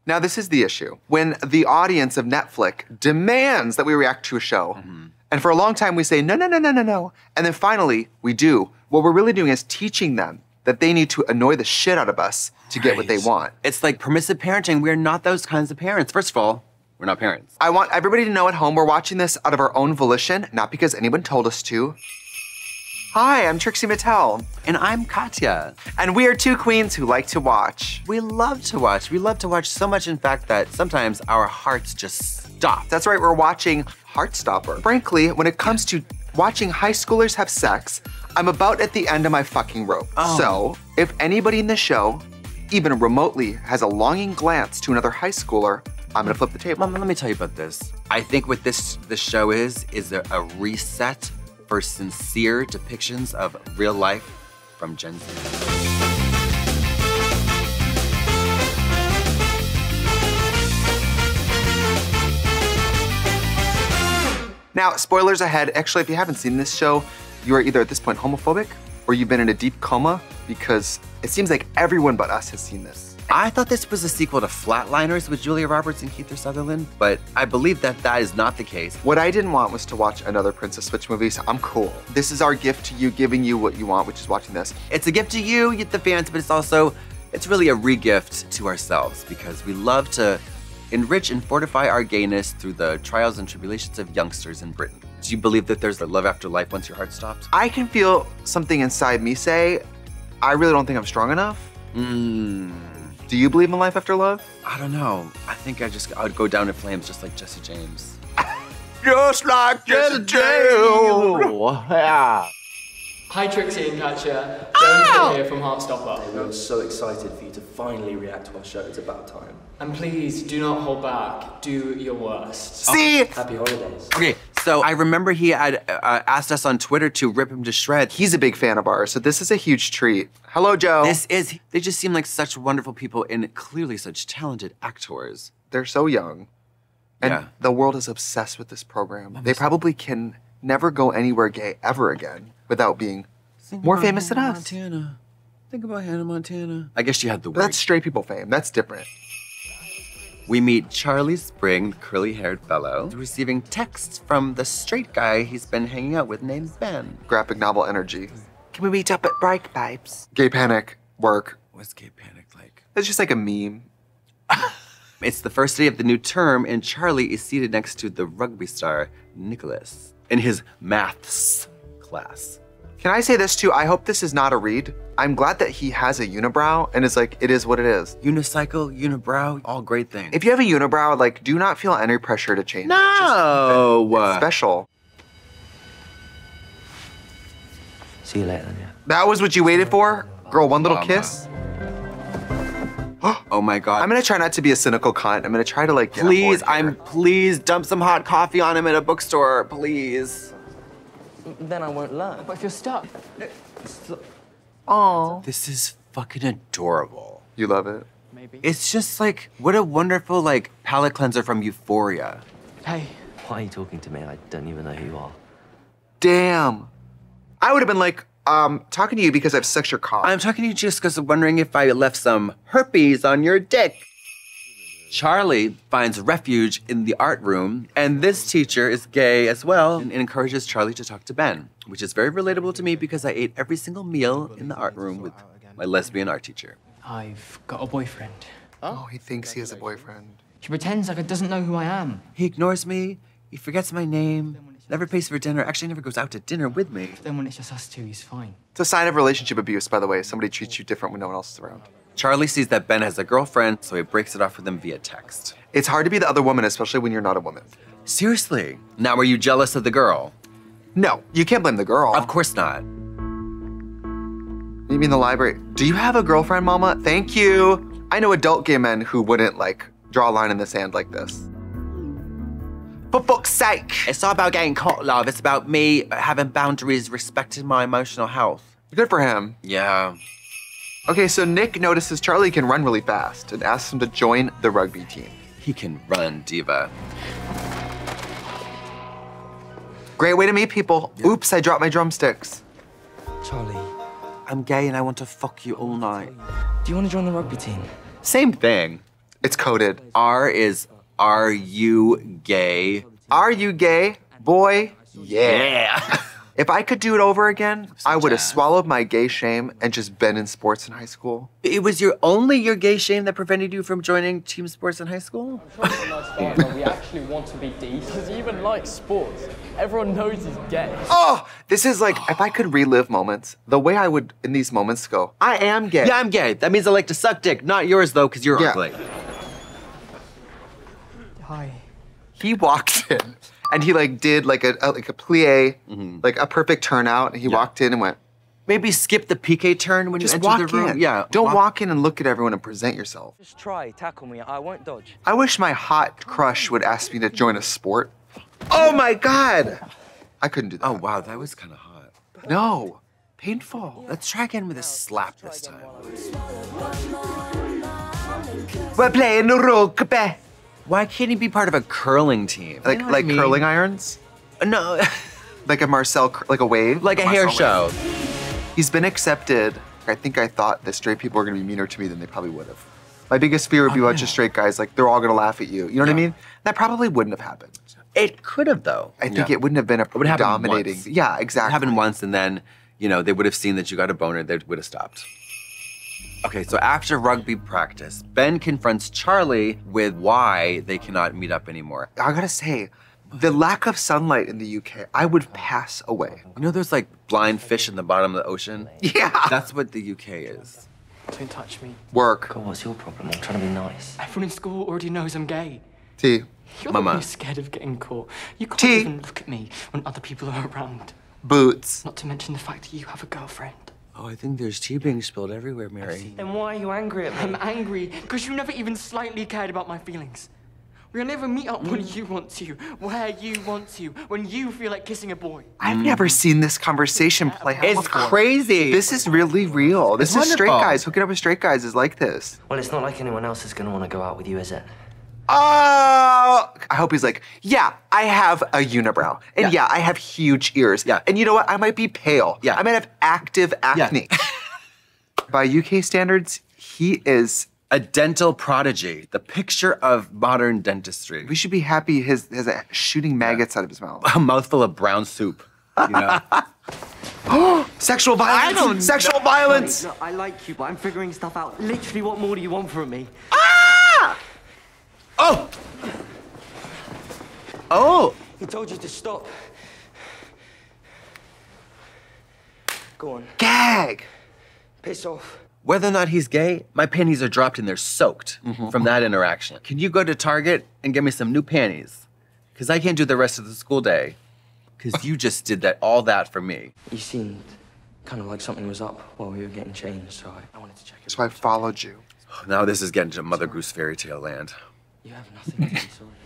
Now, this is the issue. When the audience of Netflix demands that we react to a show, and for a long time we say, no, no, no, no, no, no, and then finally we do, what we're really doing is teaching them that they need to annoy the shit out of us to get what they want. It's like permissive parenting. We're not those kinds of parents. First of all, we're not parents. I want everybody to know at home we're watching this out of our own volition, not because anyone told us to. Hi, I'm Trixie Mattel. And I'm Katya. And we are two queens who like to watch. We love to watch. We love to watch so much, in fact, that sometimes our hearts just stop. That's right, we're watching Heartstopper. Frankly, when it comes to watching high schoolers have sex, I'm about at the end of my fucking rope. So, if anybody in the show even remotely has a longing glance to another high schooler, I'm gonna flip the table. Mom, let me tell you about this. I think what this show is a reset for sincere depictions of real life from Gen Z. Now, spoilers ahead. Actually, if you haven't seen this show, you are either at this point homophobic or you've been in a deep coma because it seems like everyone but us has seen this. I thought this was a sequel to Flatliners with Julia Roberts and Kiefer Sutherland, but I believe that is not the case. What I didn't want was to watch another Princess Switch movie, so I'm cool. This is our gift to you, giving you what you want, which is watching this. It's a gift to you, the fans, but it's really a re-gift to ourselves because we love to enrich and fortify our gayness through the trials and tribulations of youngsters in Britain. Do you believe that there's a love after life once your heart stops? I can feel something inside me say, I really don't think I'm strong enough. Do you believe in life after love? I don't know. I think I would go down in flames just like Jesse James. Just like Jesse James! Yeah. Hi Trixie and Katya, Jones here from Heartstopper. We're so excited for you to finally react to our show. It's about time. And please do not hold back. Do your worst. See? Happy holidays. Okay, so I remember he had asked us on Twitter to rip him to shreds. He's a big fan of ours, so this is a huge treat. Hello, Joe. They just seem like such wonderful people and clearly such talented actors. They're so young. And the world is obsessed with this program. They probably can never go anywhere gay ever again without being more famous than us. Montana. Think about Hannah Montana. I guess she had the word. That's straight people fame. That's different. We meet Charlie Spring, the curly-haired fellow, receiving texts from the straight guy he's been hanging out with named Ben. Graphic novel energy. Can we meet up at Break Pipes? Gay panic, work. What's gay panic like? It's just like a meme. It's the first day of the new term, and Charlie is seated next to the rugby star, Nicholas, in his maths class. Can I say this too? I hope this is not a read. I'm glad that he has a unibrow and is like, it is what it is. Unicycle, unibrow, all great things. If you have a unibrow, like, do not feel any pressure to change it. No! It's special. See you later then, yeah. That was what you waited for? Girl, one little kiss? Oh my God. I'm gonna try not to be a cynical cunt. I'm gonna try to like, please dump some hot coffee on him at a bookstore, please. Then I won't learn. What if you're stuck? Aww. This is fucking adorable. You love it? Maybe. It's just like, what a wonderful like palate cleanser from Euphoria. Hey. Why are you talking to me? I don't even know who you are. Damn. I would have been like, talking to you because I have sucked your cock. I'm talking to you just because I'm wondering if I left some herpes on your dick. Charlie finds refuge in the art room, and this teacher is gay as well and encourages Charlie to talk to Ben, which is very relatable to me because I ate every single meal in the art room with my lesbian art teacher. I've got a boyfriend. Oh, he thinks he has a boyfriend. He pretends like he doesn't know who I am. He ignores me, he forgets my name, never pays for dinner, actually never goes out to dinner with me. Then when it's just us two, he's fine. It's a sign of relationship abuse, by the way. Somebody treats you different when no one else is around. Charlie sees that Ben has a girlfriend, so he breaks it off with him via text. It's hard to be the other woman, especially when you're not a woman. Seriously? Now, are you jealous of the girl? No, you can't blame the girl. Of course not. You mean the library? Do you have a girlfriend, mama? Thank you. I know adult gay men who wouldn't like draw a line in the sand like this. For fuck's sake. It's not about getting caught, love. It's about me having boundaries, respecting my emotional health. Good for him. Yeah. Okay, so Nick notices Charlie can run really fast and asks him to join the rugby team. He can run, diva. Great way to meet people. Yeah. Oops, I dropped my drumsticks. Charlie. I'm gay and I want to fuck you all night. Do you want to join the rugby team? Same thing. It's coded. R is, are you gay? Are you gay? Boy, Yeah. If I could do it over again, I would have jazz. swallowed my gay shame and just been in sports in high school. It was your gay shame that prevented you from joining team sports in high school? We actually want to be decent. Does he even like sports? Everyone knows he's gay. Oh, this is like, if I could relive moments, the way I would in these moments go, I am gay. Yeah, I'm gay. That means I like to suck dick. Not yours, though, because you're Yeah. ugly. Hi. He walked in and he like did like a plie, like a perfect turnout. And he walked in and went, Maybe skip the PK turn when just you walk enter the room. in. Yeah. Don't walk in and look at everyone and present yourself. Just try, tackle me, I won't dodge. I wish my hot crush would ask me to join a sport. Oh my God. I couldn't do that. Oh, wow, that was kind of hot. No, painful. Let's try again with a slap this time. We're playing rugby. Why can't he be part of a curling team? Like, You know what I mean? curling irons? No, Like a Marcel, like a wave? like a hair Marcel show. wave. He's been accepted. I think I thought that straight people were gonna be meaner to me than they probably would have. My biggest fear would be a bunch of straight guys, like they're all gonna laugh at you. You know what I mean? That probably wouldn't have happened. It could have, though. I think it wouldn't have been a would happen dominating. once. Yeah, It exactly. happened once, and then, you know, they would have seen that you got a boner, they would have stopped. Okay, so after rugby practice, Ben confronts Charlie with why they cannot meet up anymore. I gotta say, the lack of sunlight in the UK, I would pass away. You know there's like blind fish in the bottom of the ocean? Yeah. That's what the UK is. Don't touch me. Work. God, what's your problem? I'm trying to be nice. Everyone in school already knows I'm gay. T. You're Mama. the one who's scared of getting caught. You can't T. even look at me when other people are around. Boots. Not to mention the fact that you have a girlfriend. Oh, I think there's tea being spilled everywhere, Mary. Then why are you angry at me? I'm angry because you never even slightly cared about my feelings. We'll never meet up when you want to, where you want to, when you feel like kissing a boy. I've never seen this conversation play out It's before. crazy. This is really real. This It's is straight wonderful. guys. Hooking up with straight guys is like this. Well, it's not like anyone else is going to want to go out with you, is it? Oh, I hope he's like, yeah, I have a unibrow. And yeah, I have huge ears. Yeah. And you know what? I might be pale. Yeah. I might have active acne. By UK standards, he is, A dental prodigy, the picture of modern dentistry. we should be happy his shooting maggots out of his mouth. A mouthful of brown soup, you know? Sexual violence! Sexual violence! Look, I like you, but I'm figuring stuff out. Literally, what more do you want from me? Oh! Oh! He told you to stop. Go on, Gag! piss off. Whether or not he's gay, my panties are dropped and they're soaked from that interaction. Can you go to Target and get me some new panties? Because I can't do the rest of the school day. Because you just did all that for me. You seemed kind of like something was up while we were getting changed, so I wanted to check it. So I followed you. Now this is getting to Mother Goose fairy tale land. You have nothing to be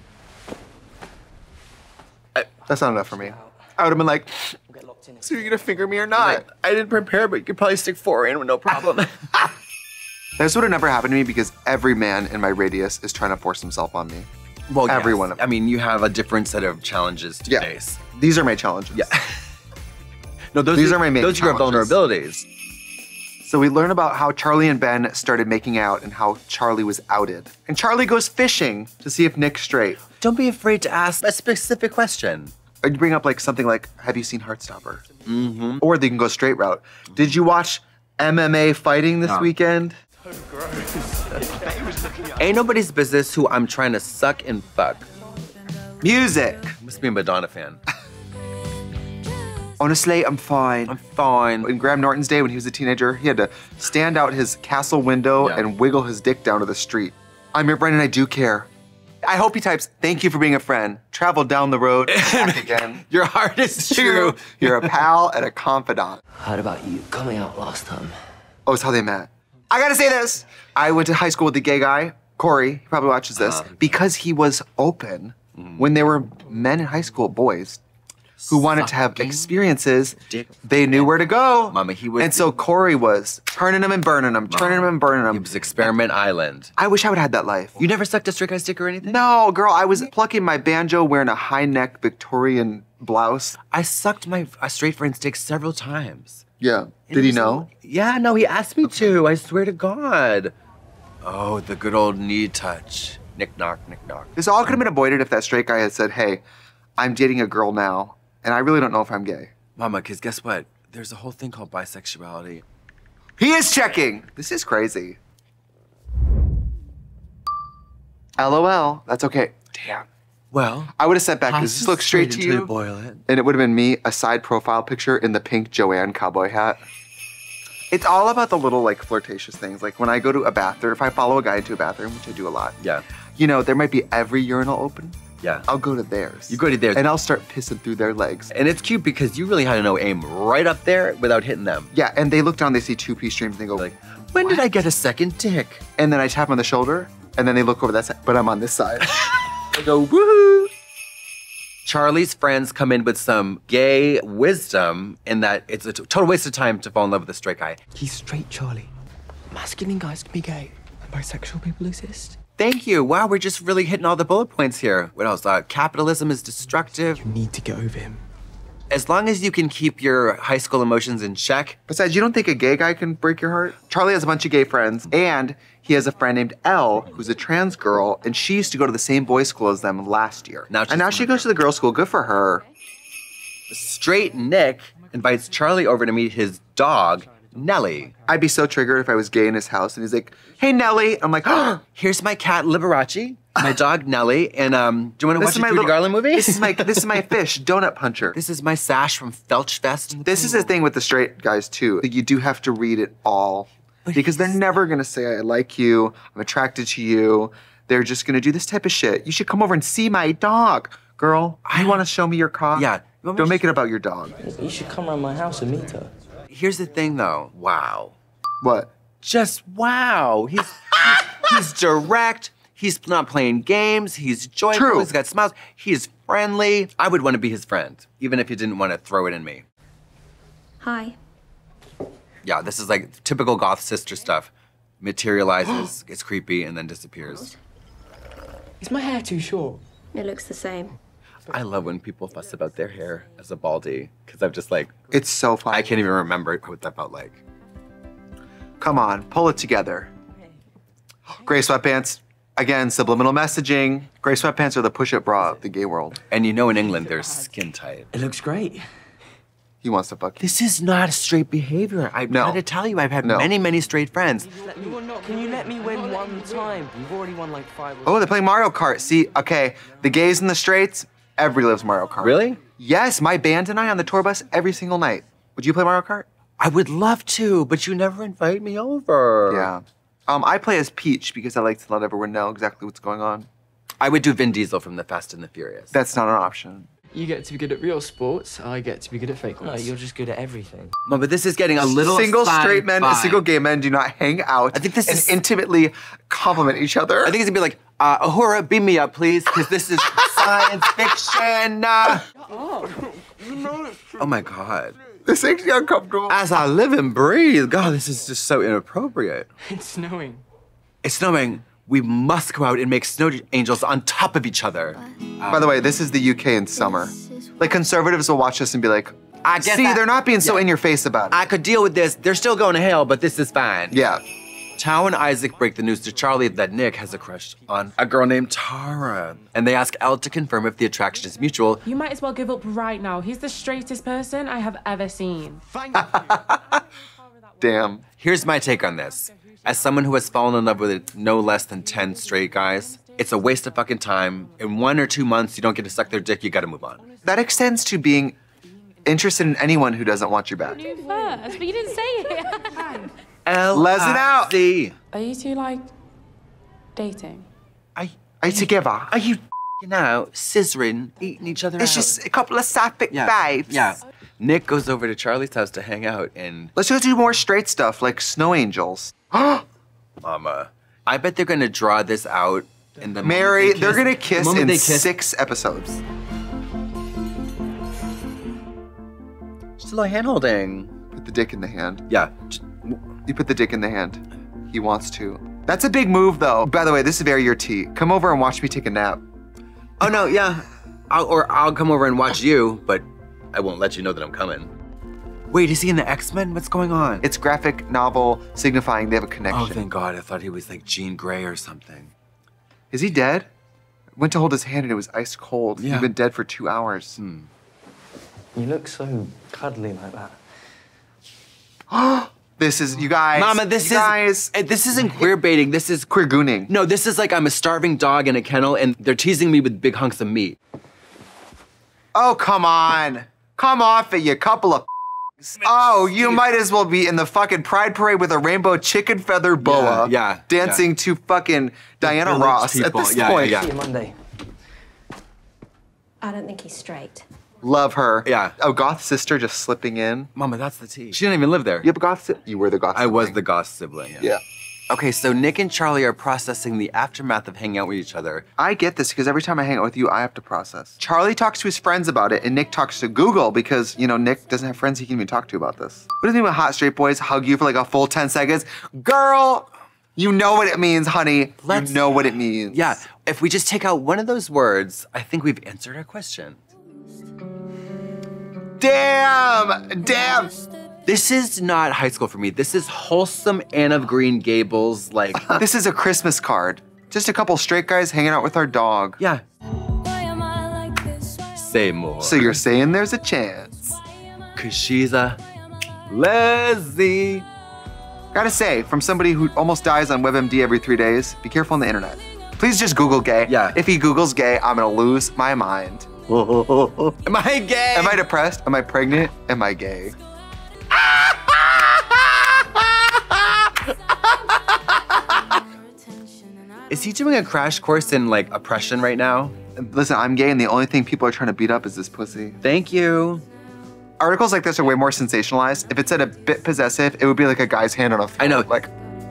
sorry. That's not enough for me. I would have been like, We'll get locked in. so you're gonna finger me or not? I didn't prepare, but you could probably stick 4 in with no problem. This would have never happened to me because every man in my radius is trying to force himself on me. Well, yes. Every one of them. I mean, you have a different set of challenges to face. These are my challenges. Yeah. No, these are my main Those are your challenges. vulnerabilities. So we learn about how Charlie and Ben started making out and how Charlie was outed. And Charlie goes fishing to see if Nick's straight. Don't be afraid to ask a specific question. I'd bring up like something like, have you seen Heartstopper? Mm-hmm. Or they can go straight route. Did you watch MMA fighting this weekend? Ain't nobody's business who I'm trying to suck and fuck. Music. Must be a Madonna fan. Honestly, I'm fine. I'm fine. In Graham Norton's day when he was a teenager, he had to stand out his castle window Yeah. and wiggle his dick down to the street. I'm your friend and I do care. I hope he types, thank you for being a friend. Travel down the road, back again. Your heart is true. You're a pal and a confidant. Heard about you coming out last time. Oh, it's how they met. I gotta say this. I went to high school with the gay guy, Corey, he probably watches this, because he was open when there were men in high school, boys, who wanted to have experiences. dick. They knew where to go. Mama, he was- And so Corey was turning them and burning them, turning them and burning them. It was Experiment Island. I wish I would have had that life. You never sucked a straight guy's dick or anything? No, girl, I was plucking my banjo wearing a high neck Victorian blouse. I sucked my straight friend's dick several times. Yeah. And Did he was- know? Yeah, no, he asked me to. I swear to God. Oh, the good old knee touch. Nick knock, nick knock. This all could have been avoided if that straight guy had said, hey, I'm dating a girl now, and I really don't know if I'm gay. Mama, because guess what? There's a whole thing called bisexuality. He is checking. This is crazy. LOL. That's okay. Damn. Well, I would have sent back, does this look straight to you? Boil it. And it would have been me, a side profile picture in the pink Joanne cowboy hat. It's all about the little like flirtatious things. Like when I go to a bathroom, if I follow a guy into a bathroom, which I do a lot. Yeah. You know, there might be every urinal open. Yeah. I'll go to theirs. You go to theirs. And I'll start pissing through their legs. And it's cute because you really had to know aim right up there without hitting them. Yeah, and they look down, they see two pea streams, and they go Like, when did I get a second dick? And then I tap on the shoulder, and then they look over that side, but I'm on this side. I go, woohoo! Charlie's friends come in with some gay wisdom in that it's a total waste of time to fall in love with a straight guy. He's straight, Charlie. Masculine guys can be gay, and bisexual people exist. Thank you. Wow, we're just really hitting all the bullet points here. What else? Capitalism is destructive. You need to get over him. As long as you can keep your high school emotions in check. Besides, you don't think a gay guy can break your heart? Charlie has a bunch of gay friends, and he has a friend named Elle, who's a trans girl, and she used to go to the same boys' school as them last year. And now she goes to the girls' school. Good for her. Straight Nick invites Charlie over to meet his dog, Nellie. I'd be so triggered if I was gay in his house, and he's like, hey, Nellie. I'm like, oh, Here's my cat, Liberace, my dog, Nellie, and do you want to watch a Judy Garland movie? This is my fish, Donut Puncher. This is my sash from Felchfest. This is the thing with the straight guys, too. You do have to read it all. Because they're never gonna say, I like you, I'm attracted to you. They're just gonna do this type of shit. You should come over and see my dog. Girl, you wanna show me your cock? Yeah. Don't make it about your dog. You should come around my house and meet her. Here's the thing, though. Wow. What? Just wow. He's direct. He's not playing games. He's joyful. True. He's got smiles. He's friendly. I would want to be his friend, even if he didn't want to throw it in me. Hi. Yeah, this is like typical goth sister stuff. Materializes, gets creepy, and then disappears. Is my hair too short? It looks the same. I love when people fuss about their hair as a baldy, because I'm just like, It's so fun. I can't even remember what that felt like. Come on, pull it together. Gray sweatpants. Again, subliminal messaging. Gray sweatpants are the push-up bra of the gay world. And you know in England, they're skin tight. It looks great. He wants to fuck you. This is not a straight behavior. I've got to tell you, I've had many, many straight friends. Can you let me win one time? You've already won like 5 or Oh, they're playing Mario Kart. See, okay, the gays and the straights, everybody loves Mario Kart. Really? Yes, my band and I on the tour bus every single night. Would you play Mario Kart? I would love to, but you never invite me over. Yeah. I play as Peach because I like to let everyone know exactly what's going on. I would do Vin Diesel from The Fast and the Furious. That's not an option. You get to be good at real sports, I get to be good at fake No, ones. you're just good at everything. Mom, but this is getting a little Single straight men and fine. single gay men do not hang out I think this and is- intimately compliment each other. I think it's gonna be like, Ahura, beam me up, please, because this is science fiction. Oh my God. This makes me uncomfortable. As I live and breathe, God, this is just so inappropriate. It's snowing. It's snowing. We must go out and make snow angels on top of each other. By the way, this is the UK in summer. Like conservatives will watch this and be like, I get see, that. they're not being so in your face about it. I could deal with this. They're still going to hell, but this is fine. Yeah. Tao and Isaac break the news to Charlie that Nick has a crush on a girl named Tara. And they ask Elle to confirm if the attraction is mutual. You might as well give up right now. He's the straightest person I have ever seen. Damn. Here's my take on this. As someone who has fallen in love with no less than 10 straight guys, it's a waste of fucking time. In 1 or 2 months, you don't get to suck their dick, you gotta move on. That extends to being interested in anyone who doesn't want you back. You first, but you didn't say it. Les it out. Are you two, like, dating? Are you together? Are you out, scissoring, eating each other It's out? just a couple of sapphic Yeah. vibes. Yeah. Nick goes over to Charlie's house to hang out and... Let's go do more straight stuff like snow angels. Mama, I bet they're gonna draw this out in the Mary, moment they're gonna the kiss moment in they kiss. 6 episodes. Just a little hand-holding. Put the dick in the hand. Yeah. You put the dick in the hand. He wants to. That's a big move, though. By the way, this is very your tea. Come over and watch me take a nap. Oh, no, yeah. I'll come over and watch you, but I won't let you know that I'm coming. Wait, is he in the X-Men? What's going on? It's graphic novel signifying they have a connection. Oh, thank God. I thought he was like Jean Grey or something. Is he dead? Went to hold his hand and it was ice cold. Yeah. He'd been dead for 2 hours. You look so cuddly like that. This is, you guys. Mama, this isn't queer baiting. This is Queer gooning. No, this is like I'm a starving dog in a kennel and they're teasing me with big hunks of meat. Oh, come on. Come off it, you couple of Oh, you might as well be in the fucking Pride Parade with a rainbow chicken feather boa. Yeah, dancing to fucking Diana Ross at this point. See you Monday. I don't think he's straight. Love her. Yeah. Oh, goth sister just slipping in. Mama, that's the tea. She didn't even live there. You have a goth You were the goth I sibling. was the goth sibling. Yeah. Okay, so Nick and Charlie are processing the aftermath of hanging out with each other. I get this because every time I hang out with you, I have to process. Charlie talks to his friends about it, and Nick talks to Google because, you know, Nick doesn't have friends he can even talk to about this. What does it mean when hot straight boys hug you for like a full 10 seconds? Girl, you know what it means, honey. You know what it means. Yeah, if we just take out one of those words, I think we've answered our question. Damn! This is not high school for me. This is wholesome Anne of Green Gables, like. This is a Christmas card. Just a couple straight guys hanging out with our dog. Yeah. Say more. So you're saying there's a chance. Cause she's a leslie. Gotta say, from somebody who almost dies on WebMD every 3 days, be careful on the internet. Please just Google gay. Yeah. If he Googles gay, I'm gonna lose my mind. Am I gay? Am I depressed? Am I pregnant? Am I gay? Is he doing a crash course in like oppression right now? Listen, I'm gay and the only thing people are trying to beat up is this pussy. Thank you. Articles like this are way more sensationalized. If it said a bit possessive, it would be like a guy's hand on a phone. I know. Like,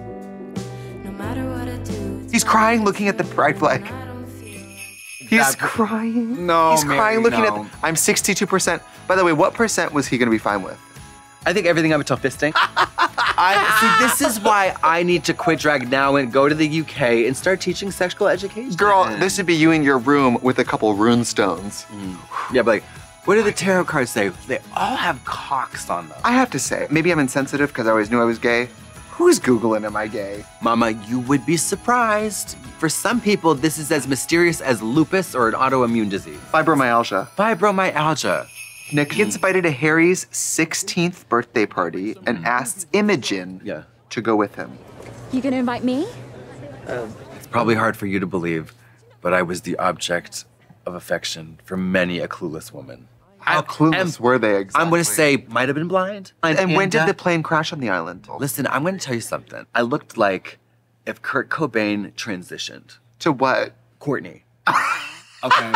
he's crying looking at the pride flag. He's crying. No, He's crying looking no. at I'm 62%. By the way, what percent was he gonna be fine with? I think everything up until fisting. See, this is why I need to quit drag now and go to the UK and start teaching sexual education. Girl, this would be you in your room with a couple rune stones. Yeah, but like, what do the tarot cards say? They all have cocks on them. I have to say, maybe I'm insensitive because I always knew I was gay. Who's Googling, am I gay? Mama, you would be surprised. For some people, this is as mysterious as lupus or an autoimmune disease. Fibromyalgia. Fibromyalgia. Nick gets invited to Harry's 16th birthday party and asks Imogen to go with him. You gonna invite me? It's probably hard for you to believe, but I was the object of affection for many a clueless woman. How clueless were they exactly? I'm gonna say, might have been blind. And when did the plane crash on the island? Listen, I'm gonna tell you something. I looked like if Kurt Cobain transitioned. To what? Courtney. Okay.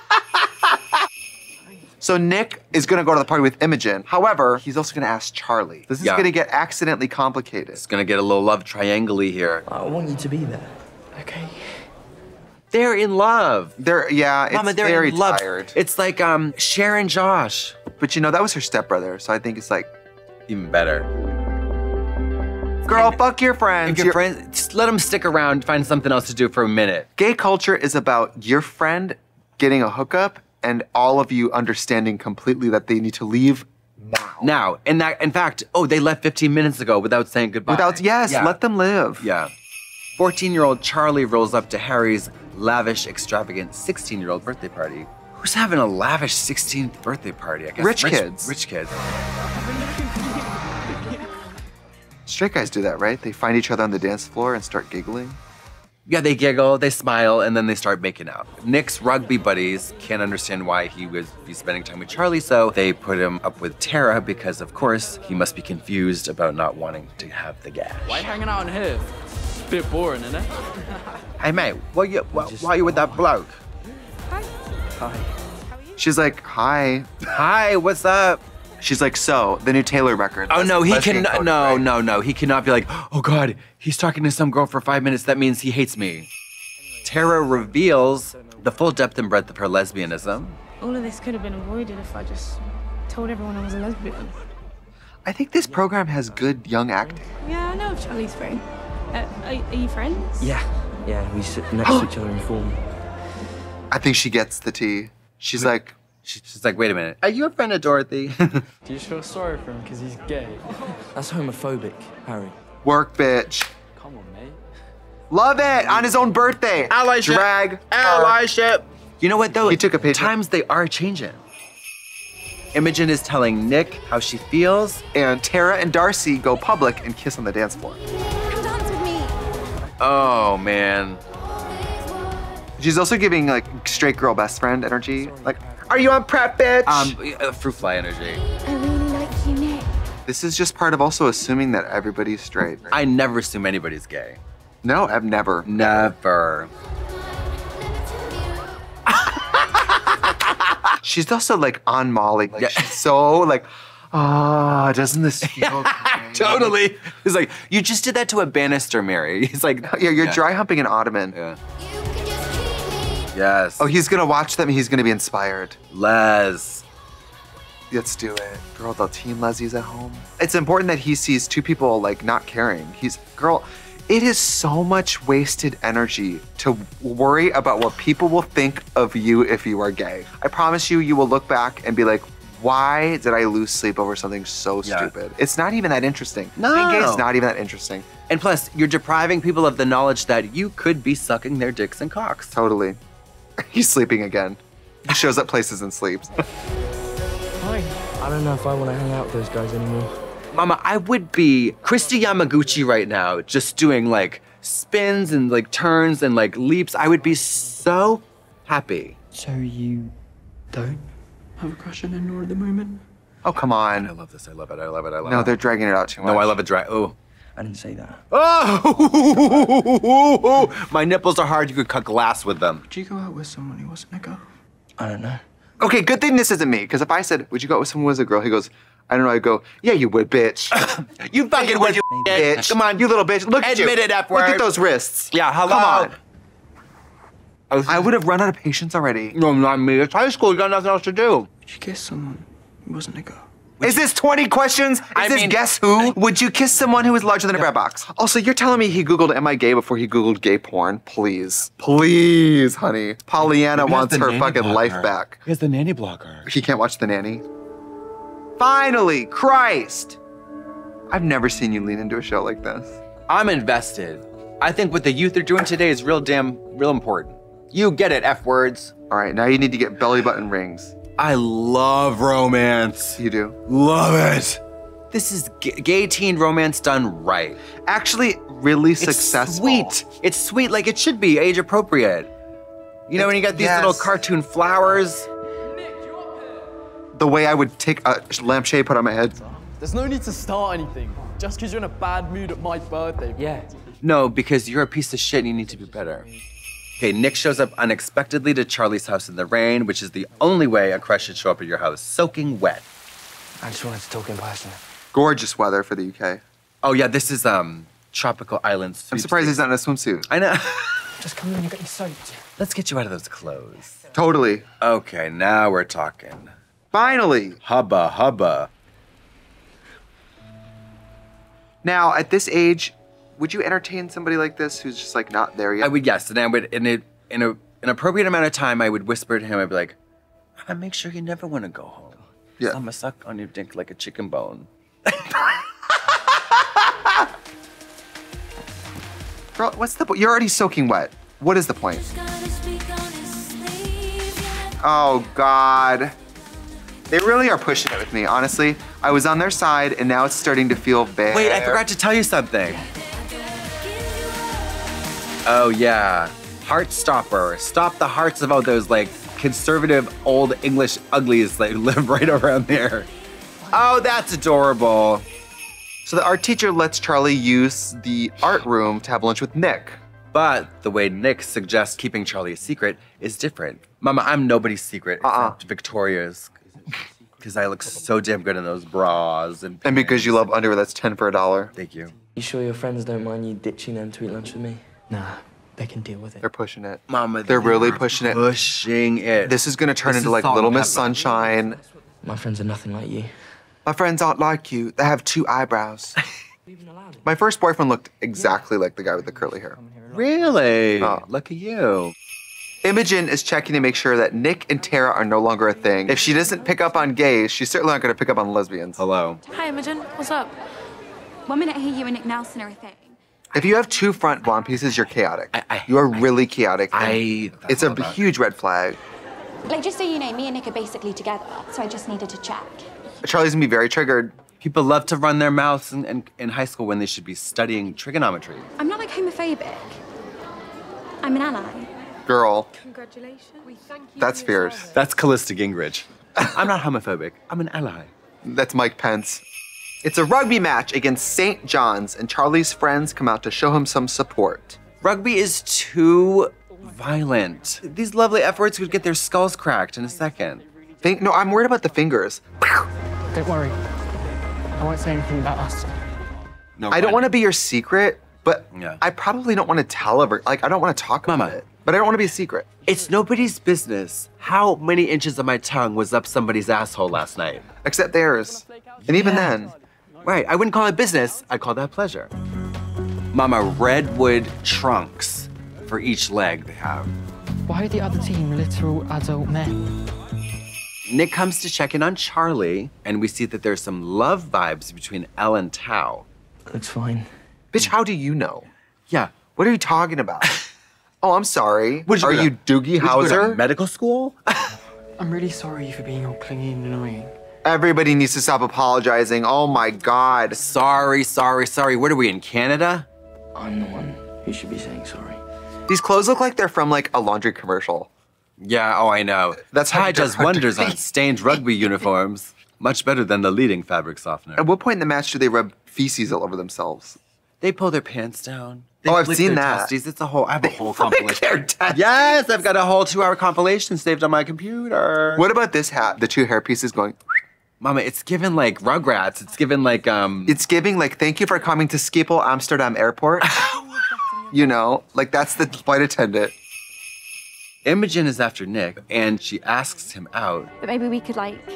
So Nick is gonna go to the party with Imogen. However, he's also gonna ask Charlie. This is gonna get accidentally complicated. It's gonna get a little love triangle-y here. I want you to be there. Okay. They're in love. It's they're very in love. tired. It's like Cher and Josh. But you know, that was her stepbrother, so I think it's like even better. Girl, fuck your friends. Your friends, just let them stick around, find something else to do for a minute. Gay culture is about your friend getting a hookup and all of you understanding completely that they need to leave now. In fact, they left 15 minutes ago without saying goodbye. Let them live. Yeah. 14-year-old Charlie rolls up to Harry's lavish, extravagant 16-year-old birthday party. Who's having a lavish 16th birthday party? I guess Rich kids. Rich kids. Straight guys do that, right? They find each other on the dance floor and start giggling. Yeah, they giggle, they smile, and then they start making out. Nick's rugby buddies can't understand why he would be spending time with Charlie, so they put him up with Tara because, of course, he must be confused about not wanting to have the gash. Why hanging out in here? It's a bit boring, isn't it? Hey, mate, why are you with that bloke? Hi. She's like, hi. Hi, what's up? She's like, so, the new Taylor record. Oh, no, he cannot, code, no, right? no, he cannot be like, oh God, he's talking to some girl for 5 minutes, that means he hates me. Tara reveals the full depth and breadth of her lesbianism. All of this could have been avoided if I just told everyone I was a lesbian. I think this program has good young acting. Yeah, I know of Charlie's friend. Are you friends? Yeah, we sit next to each other in form. I think she gets the tea. She's like, She's like, wait a minute, are you a friend of Dorothy? Do you feel sorry for him because he's gay? That's homophobic, Harry. Work, bitch. Come on, mate. Love it, on his own birthday. Allyship. Drag. Allyship. You know what though? He took a picture. Times they are changing. Imogen is telling Nick how she feels. And Tara and Darcy go public and kiss on the dance floor. Come dance with me. Oh man. She's also giving like straight girl best friend energy. Like, are you on prep, bitch? Fruit fly energy. I really like you, Nick. This is just part of also assuming that everybody's straight. I never assume anybody's gay. No, I've never. Never. She's also like on Molly. Like, she's so like, doesn't this feel great? Totally. He's like, you just did that to a banister, Mary. He's like, Yeah, you're dry humping an ottoman. Yeah. Yes. Oh, he's gonna watch them. He's gonna be inspired. Les. Let's do it. Girl, the team Leslie's at home. It's important that he sees two people like not caring. Girl, it is so much wasted energy to worry about what people will think of you if you are gay. I promise you, you will look back and be like, why did I lose sleep over something so stupid? It's not even that interesting. No. Being gay is not even that interesting. And plus, you're depriving people of the knowledge that you could be sucking their dicks and cocks. Totally. He's sleeping again. He shows up places and sleeps. Hi. I don't know if I want to hang out with those guys anymore. Mama, I would be Christy Yamaguchi right now, just doing like spins and like turns and like leaps. I would be so happy. So you don't have a crush on Nora at the moment? Oh, come on. I love this. I love it. I love it. I love it. No, they're dragging it out too much. No, I love it dry. Oh. I didn't say that. Oh! My nipples are hard. You could cut glass with them. Would you go out with someone who wasn't a girl? I don't know. Okay, good thing this isn't me, because if I said, would you go out with someone who was a girl? He goes, I don't know. I go, yeah, you would, bitch. You fucking would, you bitch. Come on, you little bitch. Look at you. Admit it, F-word. Look at those wrists. Yeah, hello. Come on. I would have run out of patience already. No, not me. It's high school. You got nothing else to do. Would you kiss someone who wasn't a girl? Is this 20 questions? Is this guess who? Would you kiss someone who is larger than a bread box? Also, you're telling me he Googled am I gay before he Googled gay porn? Please. Please, honey. Pollyanna wants her fucking life back. He has the nanny blogger. He can't watch The Nanny. Finally, Christ. I've never seen you lean into a show like this. I'm invested. I think what the youth are doing today is real important. You get it, F-words. All right, now you need to get belly button rings. I love romance. You do? Love it. This is gay teen romance done right. Actually, really successful. It's sweet. It's sweet like it should be, age appropriate. You know, when you got these little cartoon flowers. The way I would take a lampshade, put on my head. There's no need to start anything. Just because you're in a bad mood at my birthday. Yeah. No, because you're a piece of shit and you need to be better. Okay, Nick shows up unexpectedly to Charlie's house in the rain, which is the only way a crush should show up at your house, soaking wet. I just wanted to talk in person. Gorgeous weather for the UK. Oh yeah, this is tropical islands. I'm surprised he's not in a swimsuit. I know. Just come in, you got your soaked. Let's get you out of those clothes. Totally. Okay, now we're talking. Finally. Hubba hubba. Now, at this age, would you entertain somebody like this who's just like not there yet? I would, yes, and I would, in an appropriate amount of time, I would whisper to him, I'd be like, make sure you never want to go home. Yeah. I'm gonna suck on your dick like a chicken bone. Girl, what's the point? You're already soaking wet. What is the point? Oh, God. They really are pushing it with me, honestly. I was on their side, and now it's starting to feel bad. Wait, I forgot to tell you something. Oh, yeah. Heartstopper. Stop the hearts of all those, like, conservative old English uglies that live right around there. Oh, that's adorable. So the art teacher lets Charlie use the art room to have lunch with Nick. But the way Nick suggests keeping Charlie a secret is different. Mama, I'm nobody's secret except Victoria's. Because I look so damn good in those bras. And because you love underwear that's 10 for $1. Thank you. You sure your friends don't mind you ditching them to eat lunch with me? Nah, they can deal with it. They're pushing it. Mama, they're really pushing it. Pushing it. This is gonna turn into like Little Miss Sunshine. My friends are nothing like you. My friends aren't like you. They have 2 eyebrows. My first boyfriend looked exactly like the guy with the curly hair. Really? Oh. Lucky you. Imogen is checking to make sure that Nick and Tara are no longer a thing. If she doesn't pick up on gays, she's certainly not gonna pick up on lesbians. Hello. Hi, Imogen. What's up? 1 minute here, you and Nick Nelson are a thing. If you have two front blonde pieces, you're chaotic. You are really chaotic. It's a huge red flag. Like, just so you know, me and Nick are basically together, so I just needed to check. Charlie's gonna be very triggered. People love to run their mouths in high school when they should be studying trigonometry. I'm not, like, homophobic. I'm an ally. Girl, Congratulations. We thank you. that's fierce. That's Callista Gingrich. I'm not homophobic. I'm an ally. That's Mike Pence. It's a rugby match against St. John's, and Charlie's friends come out to show him some support. Rugby is too violent. These lovely F-words could get their skulls cracked in a second. No, I'm worried about the fingers. Don't worry. I won't say anything about us. No, I don't want to be your secret, but Yeah. I probably don't want to tell her. Like, I don't want to talk about it, but I don't want to be a secret. It's nobody's business how many inches of my tongue was up somebody's asshole last night. Except theirs. And even then. Right, I wouldn't call it business, I'd call that pleasure. Mama, redwood trunks for each leg they have. Why are the other team literal adult men? Nick comes to check in on Charlie, and we see that there's some love vibes between Elle and Tao. Looks fine. Bitch, how do you know? Yeah. What are you talking about? Oh, I'm sorry. Would you Are go you to- Doogie would you go to Howser? medical school? I'm really sorry for being all clingy and annoying. Everybody needs to stop apologizing. Oh my God. Sorry. What are we, in Canada? I'm the one who should be saying sorry. These clothes look like they're from like a laundry commercial. Yeah, oh, I know. That's how Tide does wonders on stained rugby uniforms. Much better than the leading fabric softener. At what point in the match do they rub feces all over themselves? They pull their pants down. They Oh, I've lick seen their that. testes. It's a whole, I have a whole Lick compilation. their testes. Yes, I've got a whole 2-hour compilation saved on my computer. What about this hat? The two hair pieces going. Mama, it's given like Rugrats. It's given like, It's giving like, thank you for coming to Schiphol Amsterdam Airport. You know, like that's the flight attendant. Imogen is after Nick, and she asks him out. But maybe we could, like,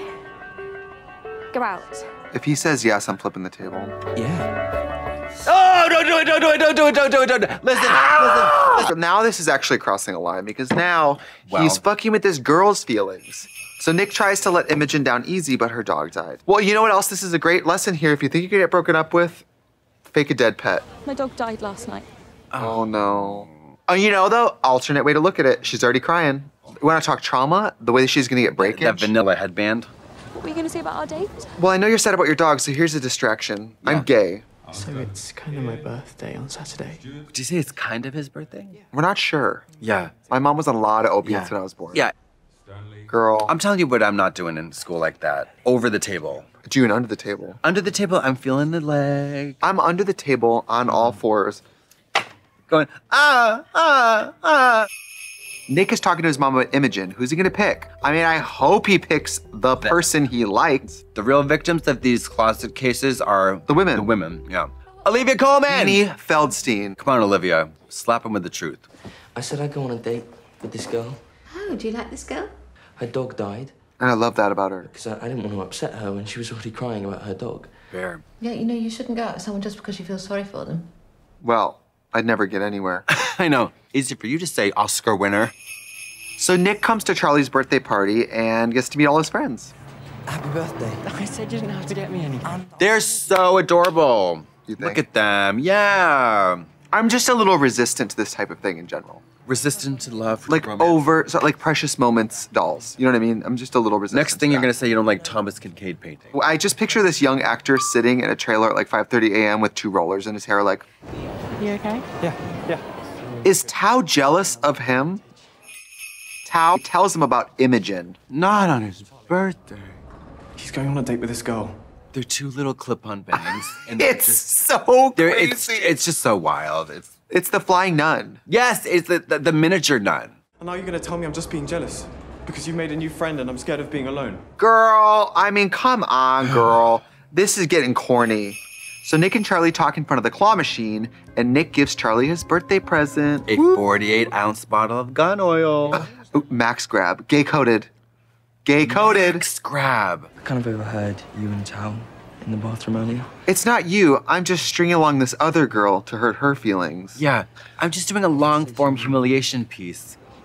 go out. If he says yes, I'm flipping the table. Yeah. Oh, don't do it. Listen. Now this is actually crossing a line because now Wow. he's fucking with this girl's feelings. So Nick tries to let Imogen down easy, but her dog died. Well, you know what else? This is a great lesson here. If you think you can get broken up with, fake a dead pet. My dog died last night. Oh no. Oh, you know though, alternate way to look at it. She's already crying. You want to talk trauma? The way that she's gonna get breakage? That vanilla headband. What were you going to say about our date? Well, I know you're sad about your dog, so here's a distraction. I'm gay. So it's kind of my birthday on Saturday. Did you say it's kind of his birthday? We're not sure. Yeah. My mom was on a lot of opiates Yeah. when I was born. Yeah. Girl. I'm telling you what I'm not doing in school like that. Over the table. Doing under the table. Under the table, I'm feeling the leg. I'm under the table on all fours. Going, Nick is talking to his mom about Imogen. Who's he gonna pick? I mean, I hope he picks the person he likes. The real victims of these closet cases are The women. The women, yeah. Olivia Colman! Annie Feldstein. Come on, Olivia. Slap him with the truth. I said I'd go on a date with this girl. Oh, do you like this girl? Her dog died And I love that about her. because I didn't want to upset her when she was already crying about her dog. Fair. Yeah, you know, you shouldn't go out with someone just because you feel sorry for them. Well, I'd never get anywhere. I know. Easy for you to say, Oscar winner. So Nick comes to Charlie's birthday party and gets to meet all his friends. Happy birthday. I said you didn't have to get me anything. They're so adorable. You think? Look at them. Yeah. I'm just a little resistant to this type of thing in general. Resistant to love. Like like precious moments dolls. You know what I mean? I'm just a little resistant. Next thing to you're that. going to say you don't like Thomas Kincaid painting. Well, I just picture this young actor sitting in a trailer at like 5:30 a.m. with 2 rollers in his hair. Like, You okay? is Tao jealous of him? Tao tells him about Imogen. Not on his birthday. He's going on a date with this girl. They're 2 little clip-on bangs. And It's so crazy. it's just so wild. It's the flying nun. Yes, it's the miniature nun. And now you're going to tell me I'm just being jealous because you made a new friend and I'm scared of being alone. Girl, I mean, come on, girl. This is getting corny. So Nick and Charlie talk in front of the claw machine, and Nick gives Charlie his birthday present. A 48-ounce bottle of gun oil. Ooh, Max grab. Gay coded. Gay coded. Max grab. I kind of overheard you and Tao in the bathroom earlier. It's not you. I'm just stringing along this other girl to hurt her feelings. Yeah, I'm just doing a long-form humiliation piece.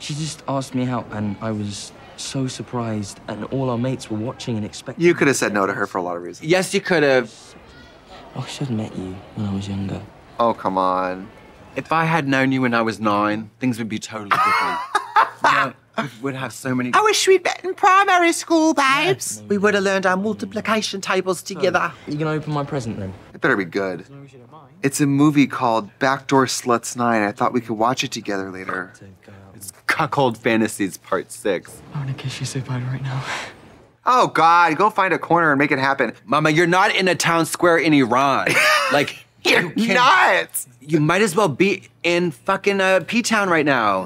She just asked me out, and I was so surprised, and all our mates were watching and expecting. You could have said no to her for a lot of reasons. Yes, you could have. I should have met you when I was younger. Oh, come on. If I had known you when I was 9, things would be totally different. You know, we would have so many. I wish we'd met in primary school, babes. We would have learned our multiplication tables together. You gonna open my present then? It better be good. It's a movie called Backdoor Sluts 9. I thought we could watch it together later. It's Cuckold Fantasies Part 6. I want to kiss you so bad right now. Oh, God, go find a corner and make it happen. Mama, you're not in a town square in Iran. Like, You're not! you might as well be in fucking P-Town right now.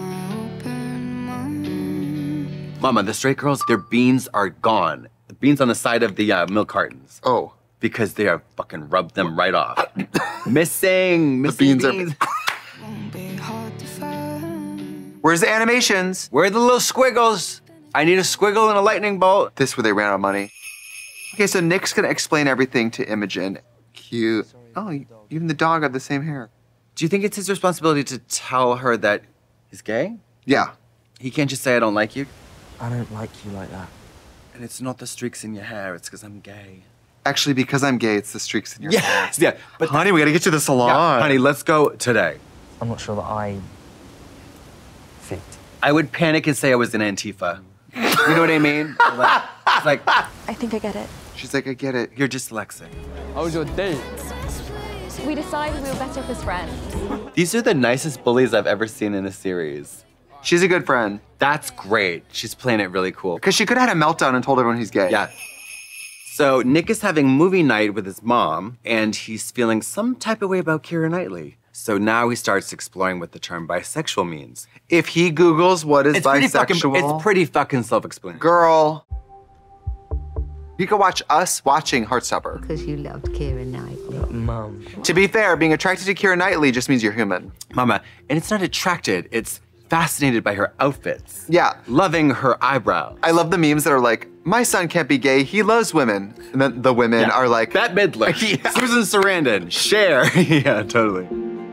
Mama, the straight girls, their beans are gone. The beans on the side of the milk cartons. Oh. Because they are fucking rubbed them right off. missing beans beans. Where's the animations? Where are the little squiggles? I need a squiggle and a lightning bolt. This where they ran out of money. Okay, so Nick's gonna explain everything to Imogen. Cute. Oh, even the dog had the same hair. Do you think it's his responsibility to tell her that he's gay? Yeah. He can't just say, I don't like you? I don't like you like that. And it's not the streaks in your hair, it's because I'm gay. Actually, because I'm gay, it's the streaks in your hair. Yes, yeah. But Honey, we gotta get to the salon. yeah, honey, let's go today. I'm not sure that I fit. I would panic and say I was in Antifa. You know what I mean? Like, I think I get it. She's like, I get it. you're dyslexic. How was your date? We decided we were better as friends. These are the nicest bullies I've ever seen in a series. She's a good friend. That's great. She's playing it really cool. Because she could have had a meltdown and told everyone he's gay. Yeah. So Nick is having movie night with his mom, and he's feeling some type of way about Keira Knightley. So now he starts exploring what the term bisexual means. If he Googles what is bisexual, It's pretty fucking self-explanatory. girl, you could watch us watching Heartstopper. Because you loved Keira Knightley. Mum. To be fair, being attracted to Keira Knightley just means you're human. Mama, and it's not attracted, it's fascinated by her outfits. Yeah. Loving her eyebrows. I love the memes that are like, my son can't be gay, he loves women. And then the women are like, Bette Midler, Yeah. Susan Sarandon, Cher. Yeah, totally.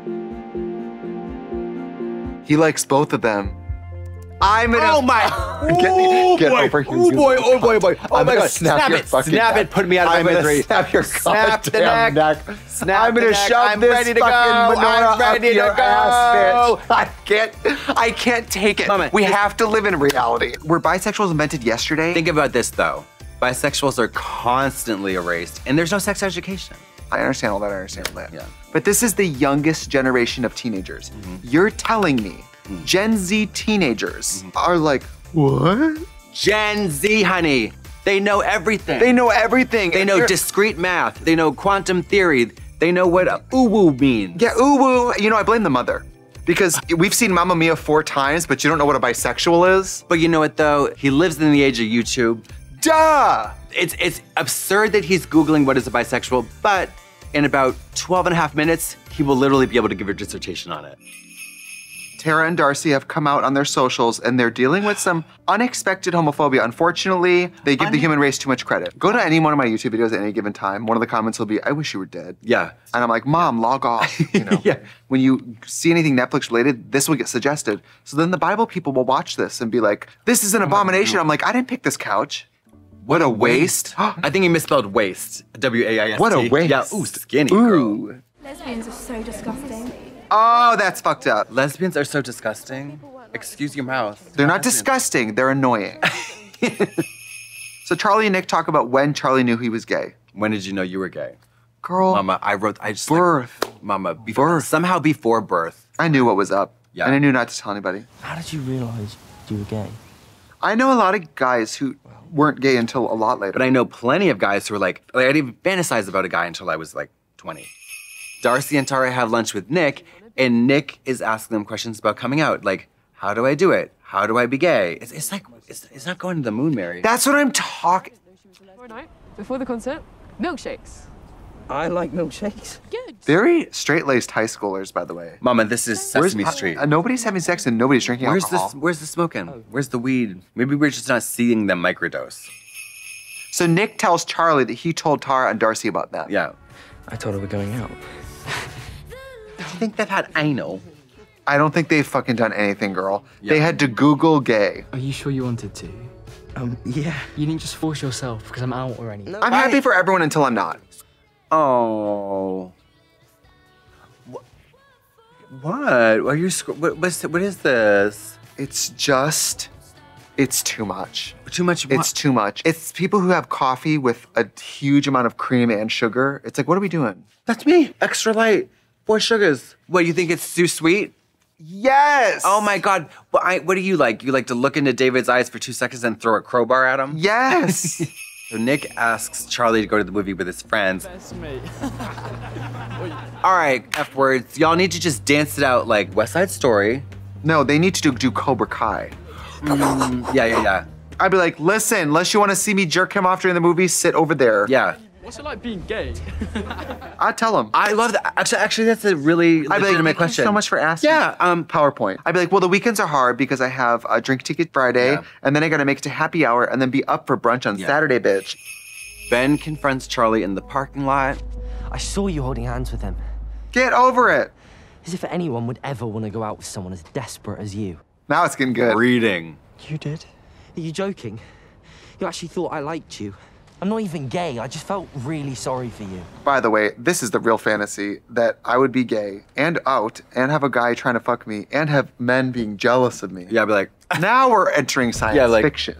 he likes both of them. I'm gonna. Oh my! Get boy. over here. Oh boy! Oh boy! Boy! Oh I'm my gonna God! snap your it! fucking Snap neck. it! Put me out of I'm my gonna misery. snap your Snap the goddamn neck. neck. Snap I'm gonna the neck. shove I'm this ready to fucking go. menorah I'm ready up your to go. ass, bitch. I can't take it. Mama, we have to live in reality. Were bisexuals invented yesterday? Think about this though. Bisexuals are constantly erased, and there's no sex education. I understand all that. I understand all that. Yeah. But this is the youngest generation of teenagers. You're telling me Gen Z teenagers are like, what? Gen Z, honey. They know everything. They know everything. They know discrete math. They know quantum theory. They know what uwu means. Yeah, ooh woo. You know, I blame the mother. Because we've seen Mamma Mia 4 times, but you don't know what a bisexual is? But you know what though? He lives in the age of YouTube. Duh! It's absurd that he's Googling what is a bisexual, but in about 12 and a half minutes, he will literally be able to give a dissertation on it. Tara and Darcy have come out on their socials and they're dealing with some unexpected homophobia. Unfortunately, they give the human race too much credit. Go to any one of my YouTube videos at any given time. One of the comments will be, I wish you were dead. Yeah. And I'm like, Mom, log off. You know? Yeah. When you see anything Netflix related, this will get suggested. So then the Bible people will watch this and be like, this is an abomination. I'm like, I didn't pick this couch. What a waste. I think he misspelled waist. W-A-I-S-T. What a waste. Yeah, ooh, skinny girl. Ooh. Lesbians are so disgusting. Oh, that's fucked up. Lesbians are so disgusting. Excuse your mouth. They're not disgusting, they're annoying. So Charlie and Nick talk about when Charlie knew he was gay. When did you know you were gay? Girl, Mama, I just birth. Like, Mama, somehow before birth. I knew what was up. Yeah. And I knew not to tell anybody. How did you realize you were gay? I know a lot of guys who weren't gay until a lot later. But I know plenty of guys who were like I didn't even fantasize about a guy until I was like 20. Darcy and Tara have lunch with Nick, and Nick is asking them questions about coming out. Like, how do I do it? How do I be gay? It's like, it's not going to the moon, Mary. That's what I'm talking. Tomorrow night, before the concert, milkshakes. I like milkshakes. Good. Very straight-laced high schoolers, by the way. Mama, this is Sesame Street. Nobody's having sex and nobody's drinking alcohol. Where's the smoking? Where's the weed? Maybe we're just not seeing them microdose. So Nick tells Charlie that he told Tara and Darcy about that. Yeah. I told her we're going out. Do you think they've had anal? I don't think they've fucking done anything, girl. They had to Google gay. Are you sure you wanted to? Yeah. You didn't just force yourself because I'm out already. No, I'm happy for everyone until I'm not. Oh. What? Are you? What is this? It's just, it's too much. Too much. What? It's too much. It's people who have coffee with a huge amount of cream and sugar. It's like, what are we doing? That's me. Extra light. 4 sugars. What, you think it's too sweet? Yes. Oh my God. What do you like? You like to look into David's eyes for 2 seconds and throw a crowbar at him? Yes. So Nick asks Charlie to go to the movie with his friends. That's me. All right, F words. Y'all need to just dance it out like West Side Story. No, they need to do Cobra Kai. Yeah. I'd be like, listen, unless you want to see me jerk him off during the movie, sit over there. Yeah. What's it like being gay? I'd tell him. I love that. Actually, that's a really legitimate question. Thank you so much for asking. Yeah. PowerPoint. I'd be like, well, the weekends are hard because I have a drink ticket Friday, and then I got to make it to happy hour, and then be up for brunch on Saturday, bitch. Ben confronts Charlie in the parking lot. I saw you holding hands with him. Get over it. As if anyone would ever want to go out with someone as desperate as you. Now it's getting good. Reading. You did? Are you joking? You actually thought I liked you. I'm not even gay. I just felt really sorry for you. By the way, this is the real fantasy, that I would be gay and out and have a guy trying to fuck me and have men being jealous of me. Yeah, I'd be like, now we're entering science fiction.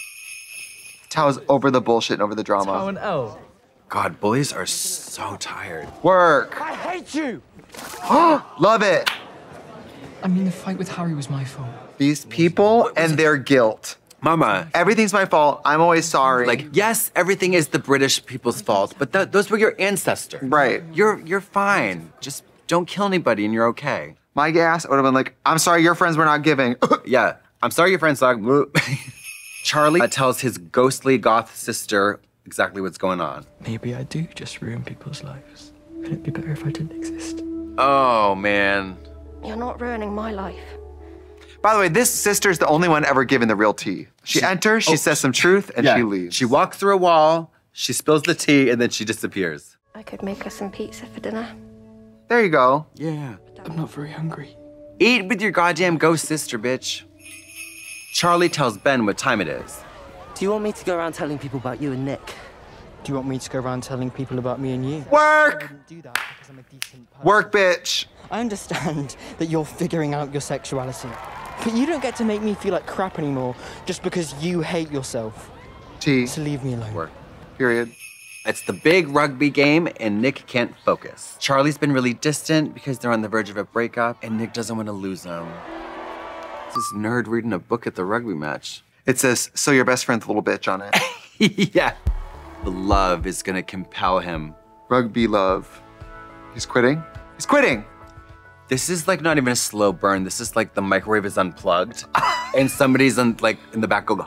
Tow's over the bullshit and over the drama. Tao and L. God, bullies are so tired. Work. I hate you! Love it. I mean, the fight with Harry was my fault. These people and their guilt. Mama. Everything's my fault. I'm always sorry. Like, yes, everything is the British people's fault, but those were your ancestors. Right. You're fine. Just don't kill anybody and you're okay. My gas would have been like, I'm sorry your friends were not giving. Yeah, I'm sorry your friends suck. Charlie tells his ghostly goth sister exactly what's going on. Maybe I do just ruin people's lives. Could it be better if I didn't exist? Oh, man. You're not ruining my life. By the way, this sister's the only one ever given the real tea. She enters, she says some truth, and she leaves. She walks through a wall, she spills the tea, and then she disappears. I could make us some pizza for dinner. There you go. Yeah. I'm not very hungry. Eat with your goddamn ghost sister, bitch. Charlie tells Ben what time it is. Do you want me to go around telling people about you and Nick? Do you want me to go around telling people about me and you? Work! I wouldn't do that because I'm a decent person. Work, bitch. I understand that you're figuring out your sexuality, but you don't get to make me feel like crap anymore just because you hate yourself. T. So leave me alone. Work. Period. It's the big rugby game, and Nick can't focus. Charlie's been really distant because they're on the verge of a breakup, and Nick doesn't want to lose him. It's this nerd reading a book at the rugby match. It says, so your best friend's a little bitch on it. Yeah. The love is gonna compel him. Rugby love. He's quitting? He's quitting! This is like not even a slow burn. This is like the microwave is unplugged, and somebody's in the back going,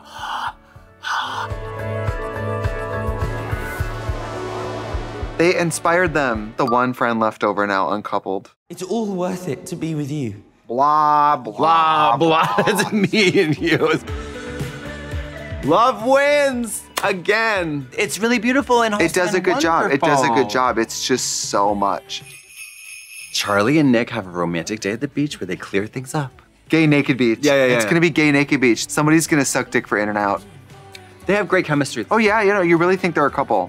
They inspired them. The one friend left over now uncoupled. It's all worth it to be with you. Blah, blah, blah. It's me and you. Love wins again. It's really beautiful and it does a good job. It does a good job. It's just so much. Charlie and Nick have a romantic day at the beach where they clear things up. Gay naked beach. Yeah. It's gonna be gay naked beach. Somebody's gonna suck dick for in and out. They have great chemistry. Oh yeah, you really think they're a couple.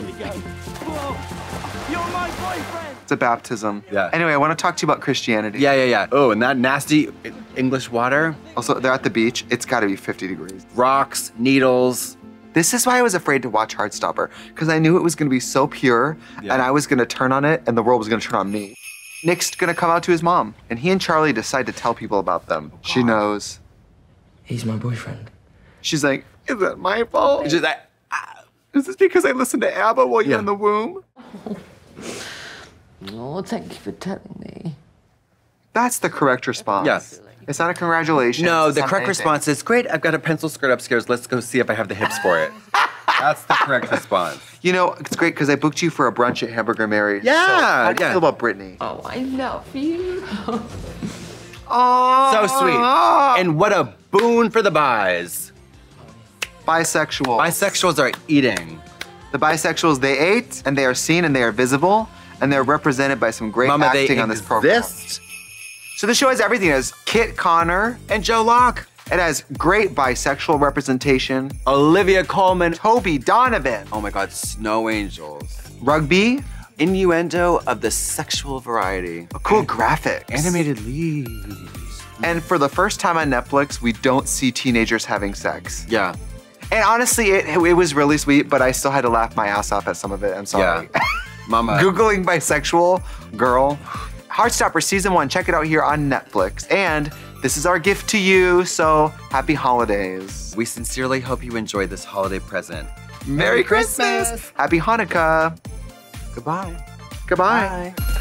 You're my boyfriend! It's a baptism. Yeah. Anyway, I want to talk to you about Christianity. Yeah. Oh, and that nasty English water. Also, they're at the beach. It's gotta be 50 degrees. Rocks, needles. This is why I was afraid to watch Heartstopper, because I knew it was gonna be so pure, and I was gonna turn on it, and the world was gonna turn on me. Nick's gonna come out to his mom, and he and Charlie decide to tell people about them. She knows. He's my boyfriend. She's like, is that my fault? She's like, is this because I listened to ABBA while you're in the womb? Oh, thank you for telling me. That's the correct response. Yes. It's not a congratulations. No, It's the not correct anything. response is, great, I've got a pencil skirt upstairs. Let's go see if I have the hips for it. That's the correct response. You know, it's great because I booked you for a brunch at Hamburger Mary's. Yeah, So how do you feel about Brittany? Oh, I love you. Oh, So sweet. And what a boon for the bis. Bisexual. Bisexuals are eating. The bisexuals, they ate, and they are seen, and they are visible, and they're represented by some great Mama, they acting on this program. exist. So the show has everything. It has Kit Connor And Joe Locke. It has great bisexual representation. Olivia Colman. Toby Donovan. Oh my God, Snow Angels. Rugby. Innuendo of the sexual variety. Cool graphics. Animated leaves. And for the first time on Netflix, we don't see teenagers having sex. Yeah. And honestly, it was really sweet, but I still had to laugh my ass off at some of it. I'm sorry. Yeah. Mama. Googling bisexual girl. Heartstopper Season 1, check it out here on Netflix. And this is our gift to you, so happy holidays. We sincerely hope you enjoy this holiday present. Merry Christmas! Happy Hanukkah! Goodbye. Goodbye. Bye.